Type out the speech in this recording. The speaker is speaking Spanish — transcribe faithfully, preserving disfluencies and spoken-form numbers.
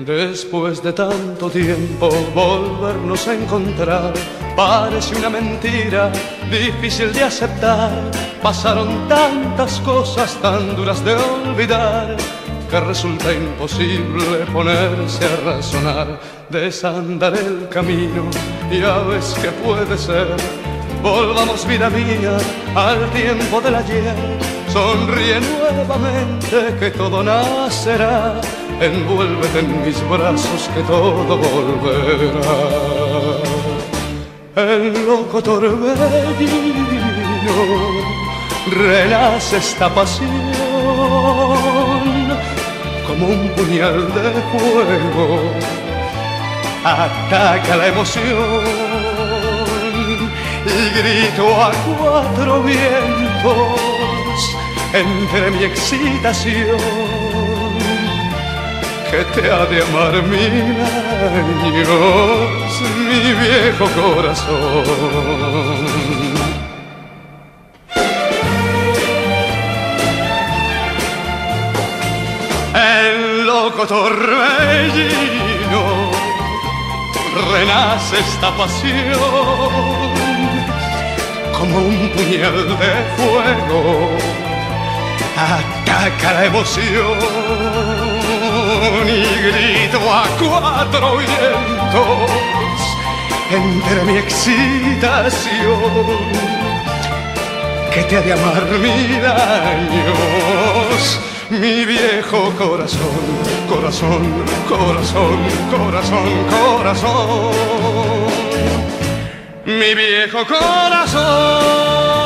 Después de tanto tiempo volvernos a encontrar parece una mentira difícil de aceptar. Pasaron tantas cosas tan duras de olvidar que resulta imposible ponerse a razonar. Desandar el camino, ya ves que puede ser. Volvamos, vida mía, al tiempo del ayer. Sonríe nuevamente que todo nacerá. Envuélvete en mis brazos que todo volverá. El loco torbellino renace esta pasión como un puñal de fuego. Ataca la emoción y grito a cuatro vientos entre mi excitación que te ha de amar mil años, mi viejo corazón. El loco torbellino renace esta pasión como un puñal de fuego. Ataca la emoción y grito a cuatro vientos entre mi excitación que te ha de amar mil años, mi viejo corazón, corazón, corazón, corazón, corazón, mi viejo corazón.